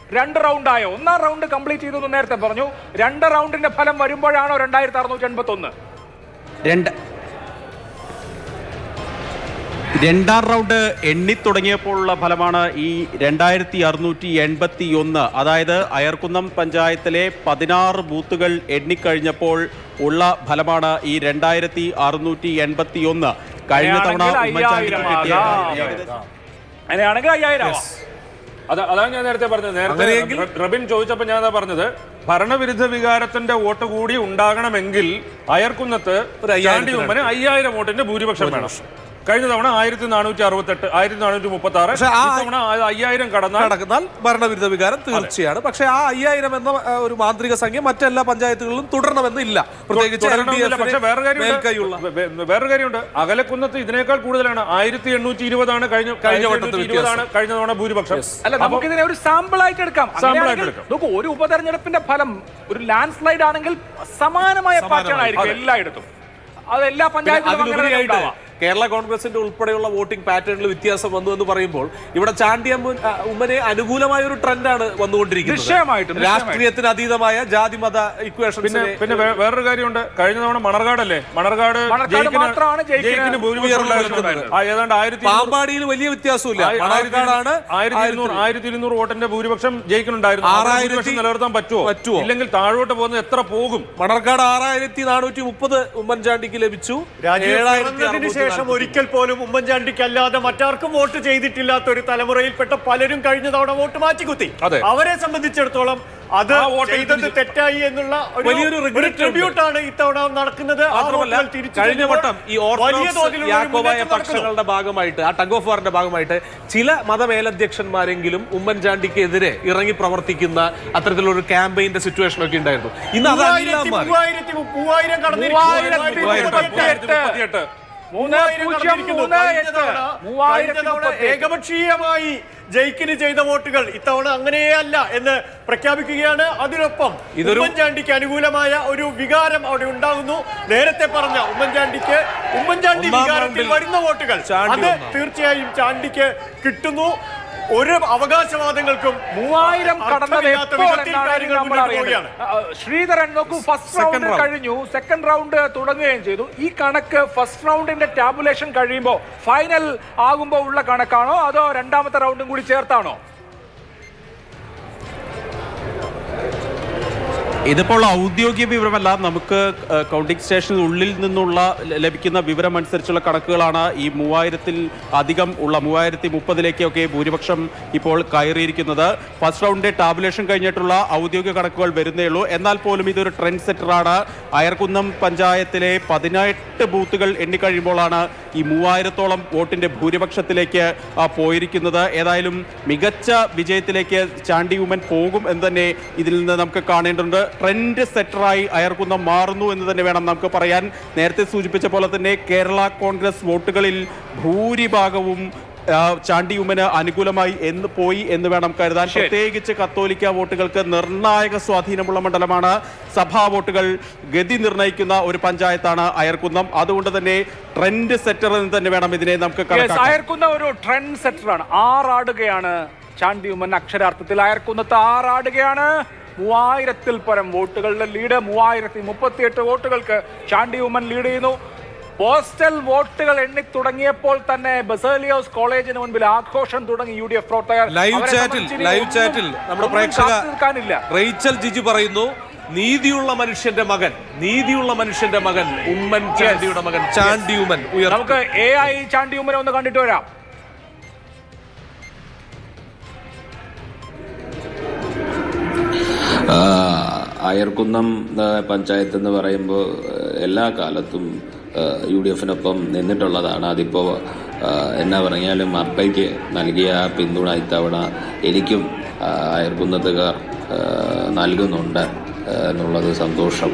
2 റൗണ്ടായോ? 1-ാം round complete ചെയ്തു നേരത്തെ പറഞ്ഞു. 2 റൗണ്ടിന്റെ ഫലം വരുമ്പോഴാണോ 2681? 2-ാം റൗണ്ട് എണ്ണി തുടങ്ങിയപ്പോഴുള്ള ഫലമാണ് ഈ 2681. അതായത് അയർക്കുന്നം പഞ്ചായത്തിലെ 16 ബൂത്തുകൾ എണ്ണിക്കഴിഞ്ഞപ്പോൾ ഉള്ള ഫലമാണ് ഈ 2681. കഴിഞ്ഞ തവണ അങ്ങനെയാണെങ്കിൽ 5000. അതാണ് ഞാൻ നേരത്തെ പറഞ്ഞത്. നേരത്തെ റബിൻ ചോദിച്ചപ്പോൾ ഞാൻ പറഞ്ഞത് ഭരണവിരുദ്ധ വികാരത്തിന്റെ വോട്ട് കൂടി ഉണ്ടാകണമെങ്കിൽ അയർക്കുന്നത്ത് 5000 വോട്ടിന്റെ ഭൂരിപക്ഷം വേണം. കഴിഞ്ഞ തവണ 1468, 1436. ഇത്തവണ 5000 കടന്നാൽ ഭരണവിരുദ്ധ വികാരം തീർച്ചയാണ്. പക്ഷേ ആ 5000 എന്ന ഒരു മാന്ത്രിക സംഖ്യ മറ്റെല്ലാ പഞ്ചായത്തുകളിലും തുടരണമെന്നില്ല. പ്രത്യേകിച്ച് പക്ഷേ വേറൊരു കാര്യമുണ്ട്. അകലക്കുന്നത്ത് ഇതിനേക്കാൾ കൂടുതലാണ്. 1820 കഴിഞ്ഞ തവണ ഭൂരിപക്ഷം. അല്ല, നമുക്കിതിനെ ഒരു സാമ്പിൾ ആയിട്ട് എടുക്കാം. നോക്കൂ, ഒരു ഉപതെരഞ്ഞെടുപ്പിന്റെ ഫലം ഒരു ലാൻഡ് സ്ലൈഡ് ആണെങ്കിൽ സമാനമായ പാറ്റേൺ ആയിരിക്കും എല്ലായിടത്തും. അത് എല്ലാ പഞ്ചായത്തിലും. കേരള കോൺഗ്രസിന്റെ ഉൾപ്പെടെയുള്ള വോട്ടിംഗ് പാറ്റേണിൽ വ്യത്യാസം വന്നു എന്ന് പറയുമ്പോൾ ഇവിടെ ചാണ്ടി ഉമ്മനെ അനുകൂലമായ ഒരു ട്രെൻഡാണ് വന്നുകൊണ്ടിരിക്കുന്നത്. രാഷ്ട്രീയത്തിന് അതീതമായ ജാതി മത ഇക്വേഷൻ. പിന്നെ വേറൊരു കാര്യമുണ്ട്. കഴിഞ്ഞ തവണ മണർകാടല്ലേ, മണർകാട് പാമ്പാടിയിൽ വലിയ വ്യത്യാസമില്ല. 1200 വോട്ടിന്റെ ഭൂരിപക്ഷം ജയിക്കുന്നുണ്ടായിരുന്നു. 6000 നിലനിർത്താൻ പറ്റുമോ? ഇല്ലെങ്കിൽ താഴോട്ട് പോകുന്നത് എത്ര പോകും? മണർകാട് 6430 ഉമ്മൻചാണ്ടിക്ക് ലഭിച്ചു. ശേഷം ഒരിക്കൽ പോലും ഉമ്മൻചാണ്ടിക്ക് അല്ലാതെ മറ്റാർക്കും വോട്ട് ചെയ്തിട്ടില്ലാത്ത ഒരു തലമുറയിൽപ്പെട്ട പലരും കഴിഞ്ഞ തവണ വോട്ട് മാറ്റിക്കുത്തി. അവരെ സംബന്ധിച്ചിടത്തോളം അത് തെറ്റായി എന്നുള്ള വലിയൊരു ട്രിബ്യൂട്ടാണ് ഇത്തവണ നടക്കുന്നത്. കഴിഞ്ഞ വട്ടം ഈ യാക്കോബായ പക്ഷങ്ങളുടെ ഭാഗമായിട്ട്, ആ ടഗ് ഓഫ് വാറിന്റെ ഭാഗമായിട്ട് ചില മതമേലധ്യക്ഷന്മാരെങ്കിലും ഉമ്മൻചാണ്ടിക്കെതിരെ ഇറങ്ങി പ്രവർത്തിക്കുന്ന അത്തരത്തിലുള്ള ക്യാമ്പയിന്റെ സിറ്റുവേഷൻ ഒക്കെ ഉണ്ടായിരുന്നു. ഇന്ന് അതെല്ലാം 3000 കടന്നിരിക്കുന്നു. ഏകപക്ഷീയമായി ജയിക്കിന് ചെയ്ത വോട്ടുകൾ ഇത്തവണ അങ്ങനെയല്ല എന്ന് പ്രഖ്യാപിക്കുകയാണ്. അതിനൊപ്പം ഉമ്മൻചാണ്ടിക്ക് അനുകൂലമായ ഒരു വികാരം അവിടെ ഉണ്ടാകുന്നു. നേരത്തെ പറഞ്ഞ ഉമ്മൻചാണ്ടി വികാരത്തിൽ വരുന്ന വോട്ടുകൾ അത് തീർച്ചയായും ചാണ്ടിക്ക് കിട്ടുന്നു. ഒരു അവകാശവാദങ്ങൾക്കും 3000 ശ്രീധരൻ നോക്കൂ, ഫസ്റ്റ് റൗണ്ട് കഴിഞ്ഞു, സെക്കൻഡ് റൗണ്ട് തുടങ്ങുകയും ചെയ്തു. ഈ കണക്ക് ഫസ്റ്റ് റൗണ്ടിന്റെ ടാബുലേഷൻ കഴിയുമ്പോൾ ഫൈനൽ ആകുമ്പോൾ ഉള്ള കണക്കാണോ അതോ രണ്ടാമത്തെ റൗണ്ടും കൂടി ചേർത്താണോ? ഇതിപ്പോൾ ഔദ്യോഗിക വിവരമല്ല. നമുക്ക് കൗണ്ടിംഗ് സ്റ്റേഷന് ഉള്ളിൽ നിന്നുള്ള ലഭിക്കുന്ന വിവരം അനുസരിച്ചുള്ള കണക്കുകളാണ്. ഈ 3000-ൽ അധികം ഉള്ള 3030-ലേക്കൊക്കെ ഭൂരിപക്ഷം ഇപ്പോൾ കയറിയിരിക്കുന്നത്. ഫസ്റ്റ് റൗണ്ടിന്റെ ടാബുലേഷൻ കഴിഞ്ഞിട്ടുള്ള ഔദ്യോഗിക കണക്കുകൾ വരുന്നേ ഉള്ളൂ. എന്നാൽ പോലും ഇതൊരു ട്രെൻഡ് സെറ്ററാണ്. അയർക്കുന്നം പഞ്ചായത്തിലെ 18 ബൂത്തുകൾ എണ്ണിക്കഴിയുമ്പോഴാണ് ഈ 3000-ഓളം വോട്ടിന്റെ ഭൂരിപക്ഷത്തിലേക്ക് പോയിരിക്കുന്നത്. ഏതായാലും മികച്ച വിജയത്തിലേക്ക് ചാണ്ടി ഉമ്മൻ പോകും എന്ന് തന്നെ ഇതിൽ നിന്ന് നമുക്ക് കാണേണ്ടതുണ്ട്. ട്രെൻഡ് സെറ്ററായി അയർക്കുന്നം മാറുന്നു എന്ന് തന്നെ വേണം നമുക്ക് പറയാൻ. നേരത്തെ സൂചിപ്പിച്ച പോലെ തന്നെ കേരള കോൺഗ്രസ് വോട്ടുകളിൽ ഭൂരിഭാഗവും ചാണ്ടി ഉമ്മന് അനുകൂലമായി പോയി എന്ന് വേണം കരുതാൻ. പ്രത്യേകിച്ച് കത്തോലിക്ക വോട്ടുകൾക്ക് നിർണായക സ്വാധീനമുള്ള മണ്ഡലമാണ്. സഭാ വോട്ടുകൾ ഗതി നിർണ്ണയിക്കുന്ന ഒരു പഞ്ചായത്താണ് അയർക്കുന്നം. അതുകൊണ്ട് തന്നെ ട്രെൻഡ് സെറ്റർ എന്ന് തന്നെ വേണം ഇതിനെ നമുക്ക് കണക്കാക്കാൻ. അയർക്കുന്നം ഒരു ട്രെൻഡ് സെറ്ററാണ്. ആറാടുകയാണ് ചാണ്ടി ഉമ്മൻ. അക്ഷരാർത്ഥത്തിൽ അയർക്കുന്നത്ത് ആറാടുകയാണ്. 3000-ൽ പരം വോട്ടുകളുടെ ലീഡ്. 3038 വോട്ടുകൾക്ക് ചാണ്ടി ഉമ്മൻ ലീഡ് ചെയ്യുന്നു. പോസ്റ്റൽ വോട്ടുകൾ എണ്ണി തുടങ്ങിയപ്പോൾ തന്നെ ബസേലിയോസ് കോളേജിന് മുൻപിൽ ആഘോഷം തുടങ്ങി UDF പ്രവർത്തകർ. ലൈവ് ചാറ്റിൽ നമ്മുടെ പ്രേക്ഷക റേച്ചൽ ജിജി പറയുന്നു, നീതിയുള്ള മനുഷ്യന്റെ മകൻ ഉമ്മൻചാണ്ടിയുടെ മകൻ ചാണ്ടി ഉമ്മൻ. നമുക്ക് AI ചാണ്ടി ഉമ്മനെ ഒന്ന് കണ്ടിട്ട് വരാം. അയർക്കുന്നം പഞ്ചായത്ത് എന്ന് പറയുമ്പോൾ എല്ലാ കാലത്തും UDFനൊപ്പം നിന്നിട്ടുള്ളതാണ്. അതിപ്പോൾ എന്നാ പറഞ്ഞാലും അപ്പയ്ക്ക് നൽകിയ ആ പിന്തുണ ഇത്തവണ എനിക്കും അയർക്കുന്നത്തുകാർ നൽകുന്നുണ്ട് എന്നുള്ളത് സന്തോഷം.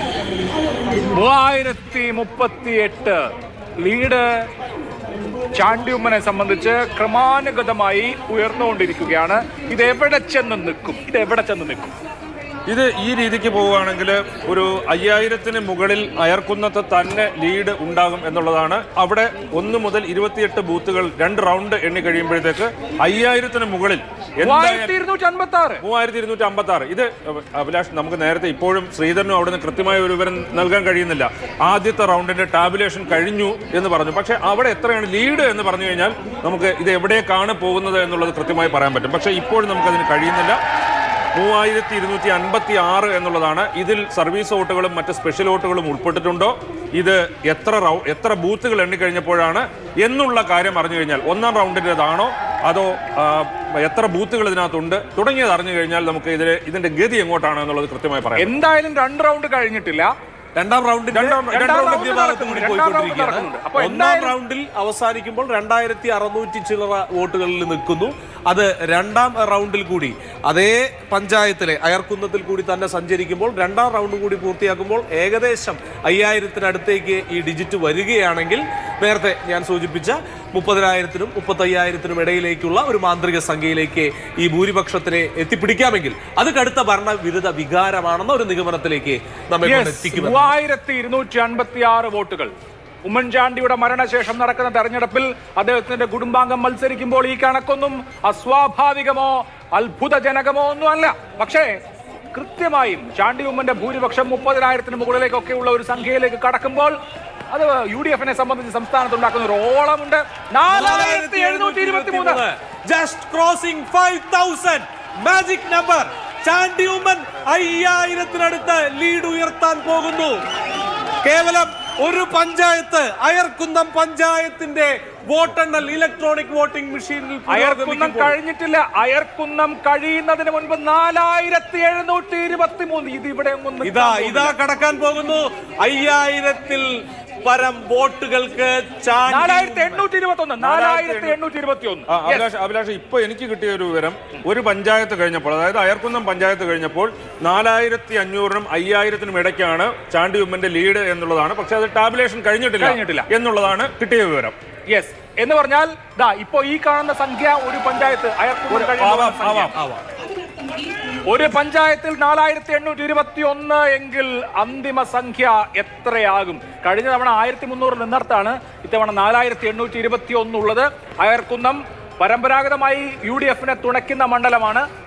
3038 ലീഡ് ചാണ്ടി ഉമ്മനെ സംബന്ധിച്ച് ക്രമാനുഗതമായി ഉയർന്നുകൊണ്ടിരിക്കുകയാണ്. ഇത് എവിടെ ചെന്ന് നിൽക്കും? ഇത് ഈ രീതിക്ക് പോവുകയാണെങ്കിൽ ഒരു 5000-ന് മുകളിൽ അയർക്കുന്നത്ത് തന്നെ ലീഡ് ഉണ്ടാകും എന്നുള്ളതാണ്. അവിടെ 1 മുതൽ 28 ബൂത്തുകൾ 2 റൗണ്ട് എണ്ണി കഴിയുമ്പോഴത്തേക്ക് 5000-ന് മുകളിൽ 3256. ഇത് അഭിലാഷ്, നമുക്ക് നേരത്തെ ഇപ്പോഴും ശ്രീധരനും അവിടുന്ന് കൃത്യമായ ഒരു വിവരം നൽകാൻ കഴിയുന്നില്ല. ആദ്യത്തെ റൗണ്ടിന്റെ ടാബുലേഷൻ കഴിഞ്ഞു എന്ന് പറഞ്ഞു, പക്ഷെ അവിടെ എത്രയാണ് ലീഡ് എന്ന് പറഞ്ഞു കഴിഞ്ഞാൽ നമുക്ക് ഇത് എവിടേക്കാണ് പോകുന്നത് എന്നുള്ളത് കൃത്യമായി പറയാൻ പറ്റും. പക്ഷെ ഇപ്പോഴും നമുക്കതിന് കഴിയുന്നില്ല. 3256 എന്നുള്ളതാണ്. ഇതിൽ സർവീസ് വോട്ടുകളും മറ്റ് സ്പെഷ്യൽ വോട്ടുകളും ഉൾപ്പെട്ടിട്ടുണ്ടോ, ഇത് എത്ര ബൂത്തുകൾ എണ്ണിക്കഴിഞ്ഞപ്പോഴാണ് എന്നുള്ള കാര്യം അറിഞ്ഞു കഴിഞ്ഞാൽ, ഒന്നാം റൗണ്ടിൻ്റെതാണോ അതോ എത്ര ബൂത്തുകൾ ഇതിനകത്തുണ്ട് തുടങ്ങിയത് അറിഞ്ഞു കഴിഞ്ഞാൽ നമുക്ക് ഇതിന്റെ ഗതി എങ്ങോട്ടാണ് എന്നുള്ളത് കൃത്യമായി പറയാം. എന്തായാലും 2 റൗണ്ട് കഴിഞ്ഞിട്ടില്ല. രണ്ടാം റൗണ്ടിന്റെ ഒന്നാം റൗണ്ടിൽ അവസാനിക്കുമ്പോൾ 2600 ചില്ലറ വോട്ടുകളിൽ നിൽക്കുന്നു. അത് രണ്ടാം റൗണ്ടിൽ കൂടി അതേ പഞ്ചായത്തിലെ അയർക്കുന്നത്തിൽ കൂടി തന്നെ സഞ്ചരിക്കുമ്പോൾ രണ്ടാം റൗണ്ട് കൂടി പൂർത്തിയാക്കുമ്പോൾ ഏകദേശം 5000-അടുത്തേക്ക് ഈ ഡിജിറ്റ് വരികയാണെങ്കിൽ നേരത്തെ ഞാൻ സൂചിപ്പിച്ച 30,000-നും 35,000-നും ഇടയിലേക്കുള്ള ഒരു മാന്ത്രിക സംഖ്യയിലേക്ക് ഈ ഭൂരിപക്ഷത്തിനെ എത്തിപ്പിടിക്കാമെങ്കിൽ അത് കടുത്ത ഭരണവിരുദ്ധ വികാരമാണെന്ന ഒരു നിഗമനത്തിലേക്ക് നമ്മെ എത്തിക്കുന്നു. 3256 വോട്ടുകൾ. ഉമ്മൻചാണ്ടിയുടെ മരണശേഷം നടക്കുന്ന തെരഞ്ഞെടുപ്പിൽ അദ്ദേഹത്തിന്റെ കുടുംബാംഗം മത്സരിക്കുമ്പോൾ ഈ കണക്കൊന്നും അസ്വാഭാവികമോ അത്ഭുതജനകമോ ഒന്നുമല്ല. പക്ഷേ കൃത്യമായും ചാണ്ടി ഉമ്മന്റെ ഭൂരിപക്ഷം 30,000-ന് മുകളിലേക്കൊക്കെ ഉള്ള ഒരു സംഖ്യയിലേക്ക് കടക്കുമ്പോൾ അത് UDF-നെ സംബന്ധിച്ച് സംസ്ഥാനത്ത് ഉണ്ടാക്കുന്ന ഒരു ഓളമുണ്ട്. 4723. Just crossing 5,000 magic number. Chandy Oommen 5000-നടുത്ത് ലീഡ് ഉയർത്താൻ പോകുന്നു. കേവലം ഒരു പഞ്ചായത്ത്, അയർക്കുന്നം പഞ്ചായത്തിന്റെ വോട്ടെണ്ണൽ ഇലക്ട്രോണിക് വോട്ടിംഗ് മെഷീനിൽ അയർക്കുന്നം കഴിഞ്ഞിട്ടില്ല. അയർക്കുന്നം കഴിയുന്നതിന് മുൻപ് 4723. ഇത് ഇവിടെ ഇതാ കടക്കാൻ പോകുന്നു. 5000-ൽ പരം വോട്ടുകൾക്ക് 4821. അഭിലാഷ്, ഇപ്പൊ എനിക്ക് കിട്ടിയ ഒരു വിവരം, ഒരു പഞ്ചായത്ത് കഴിഞ്ഞപ്പോൾ, അതായത് അയർക്കുന്നം പഞ്ചായത്ത് കഴിഞ്ഞപ്പോൾ 4500-നും 5000-നും ഇടയ്ക്കാണ് ചാണ്ടി ഉമ്മന്റെ ലീഡ് എന്നുള്ളതാണ്. പക്ഷെ അത് ടാബുലേഷൻ കഴിഞ്ഞിട്ടില്ല എന്നുള്ളതാണ് കിട്ടിയ വിവരം. യെസ്, എന്ന് പറഞ്ഞാൽ ഇപ്പോ ഈ കാണുന്ന സംഖ്യ ഒരു പഞ്ചായത്ത് ഒരു പഞ്ചായത്തിൽ 4821 എങ്കിൽ അന്തിമ സംഖ്യ എത്രയാകും? കഴിഞ്ഞ തവണ 1300 നിന്നിടത്താണ് ഇത്തവണ 4821 ഉള്ളത്. അയർക്കുന്നം പരമ്പരാഗതമായി UDF-നെ തുണയ്ക്കുന്ന മണ്ഡലമാണ്.